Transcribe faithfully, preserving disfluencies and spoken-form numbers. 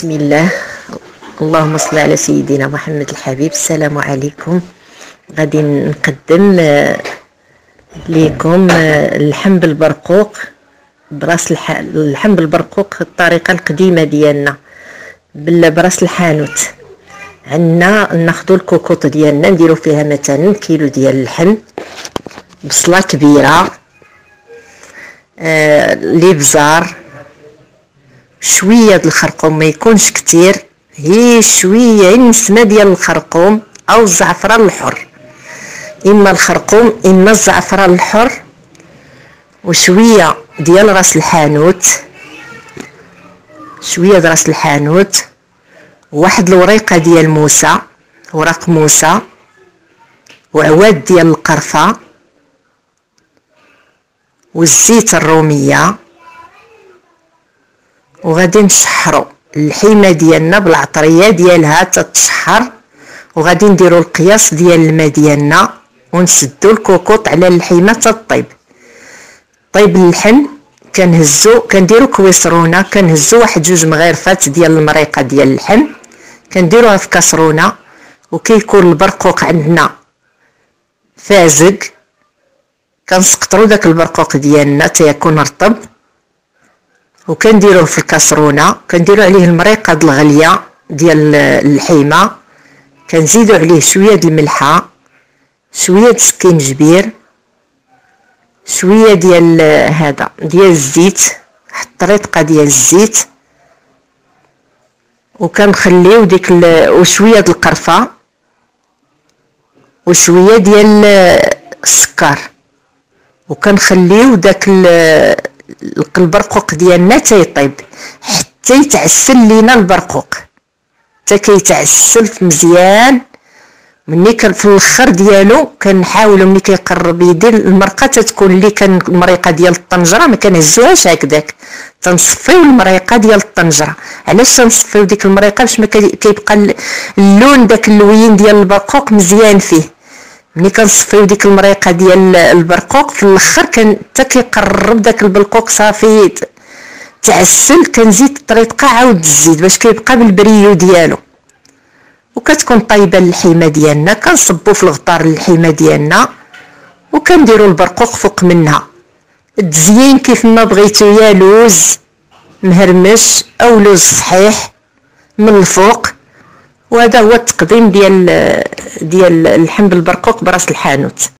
بسم الله. اللهم صل على سيدنا محمد الحبيب. السلام عليكم. غادي نقدم آه، لكم آه، اللحم بالبرقوق براس الح... اللحم بالبرقوق الطريقه القديمه ديالنا براس الحانوت. عندنا ناخذوا الكوكوط ديالنا نديروا فيها مثلا كيلو ديال اللحم، بصله كبيره، آه، الابزار، شويه د الخرقوم ما يكونش كتير، هي شويه نسمه ديال الخرقوم او الزعفران الحر، اما الخرقوم اما الزعفران الحر، وشويه ديال راس الحانوت، شويه د راس الحانوت، واحد الوريقه ديال موسى، ورق موسى، وعواد ديال القرفه، والزيت الروميه. وغادي نشحروا اللحيمه ديالنا بالعطريه ديالها تتشحر، وغادي نديروا القياس ديال الماء ديالنا ونسدوا الكوكوط على اللحيمه تطيب. طيب اللحم كنهزو كنديروا كويسرونه، كنهزو واحد جوج مغارفات ديال المريقه ديال اللحم كنديروها في كاسرونه، وكيكون البرقوق عندنا فازق، كنسقطروا داك البرقوق ديالنا تيكون رطب، وكنديروه في الكاسرونه، كنديروا عليه المريقه د الغليه ديال اللحيمه، كنزيدوا عليه شويه د الملحه، شويه د السكينجبير، شويه ديال هذا ديال الزيت، حط ريطقه ديال الزيت، وكنخليو ديك وشويه د القرفه وشويه ديال السكر، وكنخليو داك البرقوق ديالنا تيطيب حتى يتعسل لينا البرقوق، حتى كيتعسل مزيان. ملي كان في الاخر ديالو كنحاولوا ملي كيقرب يدير المرقه تتكون اللي كان المريقه ديال الطنجره ما كنهزوهاش هكذاك، تنصفيو المريقه ديال الطنجره. علاش تنصفيو ديك المريقه؟ باش ما كيبقى اللون داك اللوين ديال البرقوق مزيان فيه. ملي كنصفيو ديك المريقه ديال البرقوق في الاخر كان حتى كيقرب داك البرقوق صافي تعسل، كنزيد الطريقه عاود الزيت باش كيبقى بالبريو ديالو، وكتكون طايبه اللحيمه ديالنا. كنصبوا في الغطار اللحيمه ديالنا وكنديروا البرقوق فوق منها. التزيين كيف ما بغيتو، يا لوز مهرمش او لوز صحيح من الفوق. وهذا هو التقديم ديال ديال اللحم بالبرقوق براس الحانوت.